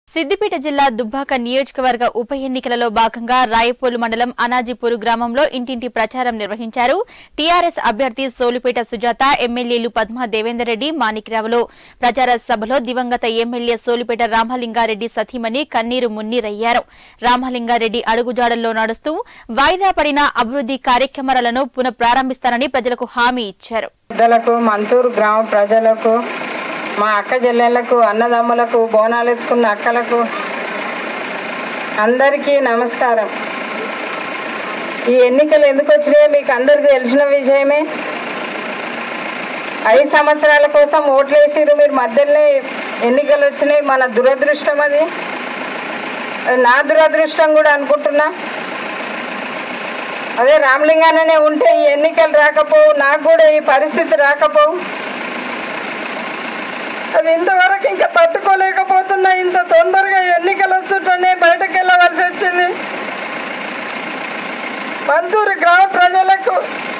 సిద్దిపేట జిల్లా దుబ్బాక నియోజకవర్గ ఉప ఎన్నికలలో భాగంగా రాయపోలు మండలం అనాజీపూర్ గ్రామంలో ఇంటింటి ప్రచారం నిర్వహించారు. టీఆర్ఎస్ అభ్యర్థి సోలిపేట సుజాత, ఎమ్మెల్యేలు పద్మా దేవేందర్ రెడ్డి, మాణిక్రావులు. ప్రచార సభలో దివంగత ఎమ్మెల్యే సోలిపేట రామలింగారెడ్డి సతీమణి కన్నీరు మున్నీరయ్యారు. రామలింగారెడ్డి అడుగుజాడల్లో నడుస్తూ వాయిదా పడిన అభివృద్ధి కార్యక్రమాలను పునః ప్రారంభిస్తారని ప్రజలకు హామీ ఇచ్చారు. మంతూరు గ్రామ ప్రజలకు, మా అక్క చెల్లెళ్లకు, అన్నదమ్ములకు, బోనాలు ఎత్తుకున్న అక్కలకు అందరికీ నమస్కారం. ఈ ఎన్నికలు ఎందుకు వచ్చినాయో మీకు అందరికీ తెలిసిన విషయమే. 5 సంవత్సరాల కోసం ఓట్లేసిరు, మీరు మధ్యలోనే ఎన్నికలు వచ్చినాయి. మన దురదృష్టం అది నా దురదృష్టం కూడా అనుకుంటున్నా. అదే రామలింగానే ఉంటే ఈ ఎన్నికలు రాకపోవు, నాకు కూడా ఈ పరిస్థితి రాకపోవు. అది ఇంతవరకు ఇంకా తట్టుకోలేకపోతున్నా. ఇంత తొందరగా ఎన్నికలు వచ్చుంటేనే బయటకు వెళ్ళవలసి వచ్చింది. మంతూరు గ్రామ ప్రజలకు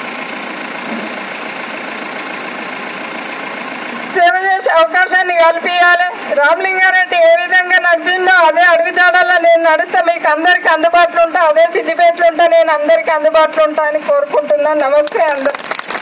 సేవ చేసే అవకాశాన్ని కల్పించాలి. రామలింగారెడ్డి ఏ విధంగా నడిచిందో అదే అడుగుజాడల్లో నేను నడుస్తా, మీకు అందరికి అందుబాటులో ఉంటా. అదే సిద్దిపేటలో ఉంటా, నేను అందరికి అందుబాటులో ఉంటా అని కోరుకుంటున్నాను. నమస్తే అందరు.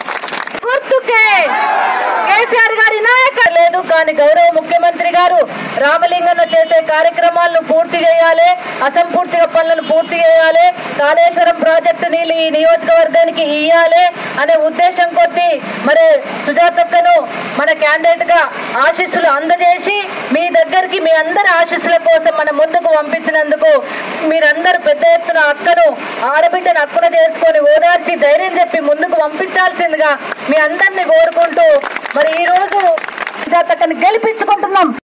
కేసీఆర్ గారి నాయకత్వం లేదు, కానీ గౌరవ ముఖ్యమంత్రి గారు రామలింగన్న చేసే కార్యక్రమాలను పూర్తి చేయాలి, అసంపూర్తిగా పనులను పూర్తి చేయాలి, కాళేశ్వరం ప్రాజెక్టు నీళ్ళు ఈ నియోజకవర్గానికి ఇయ్యాలి అనే ఉద్దేశం కొద్దీ మరి సుజాతక్కను మన క్యాండిడేట్ గా ఆశీస్సులు అందజేసి మీ దగ్గరికి మీ అందరి ఆశీస్సుల కోసం మన ముందుకు పంపించినందుకు మీరందరూ పెద్ద ఎత్తున అక్కను, ఆడబిడ్డను అక్కున చేసుకొని ఓదార్చి ధైర్యం చెప్పి ముందుకు పంపించాల్సిందిగా మీ అందరినీ కోరుకుంటూ మరి ఈ రోజు సుజాతక్కని గెలిపించుకుంటున్నాం.